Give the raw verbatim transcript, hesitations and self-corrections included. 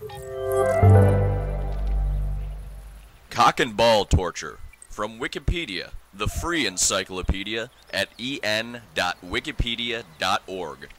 Cock and ball torture. From Wikipedia, the free encyclopedia at en dot wikipedia dot org.